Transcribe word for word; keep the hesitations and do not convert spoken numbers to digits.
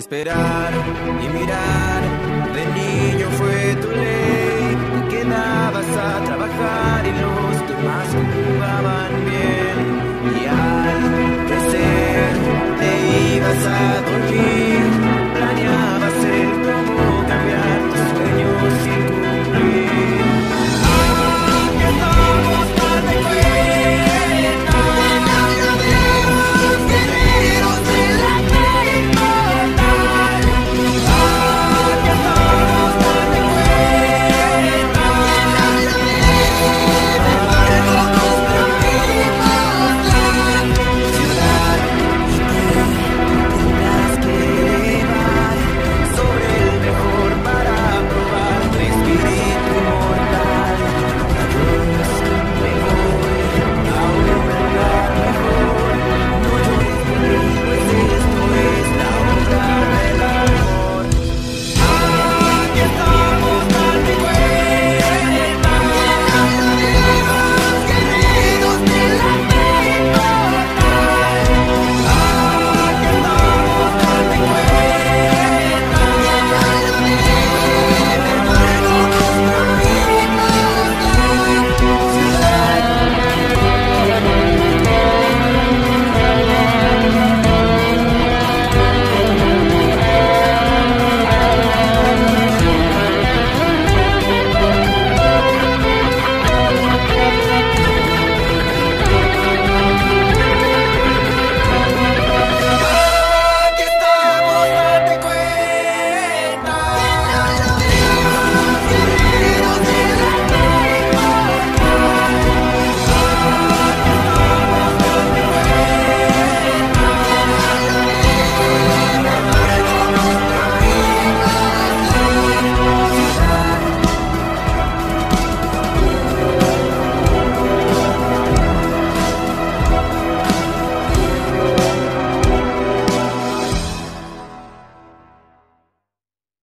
Esperar y mirar, de niño fue tu ley. Te quedabas a trabajar y los demás jugaban bien. Y al crecer te ibas a dormir.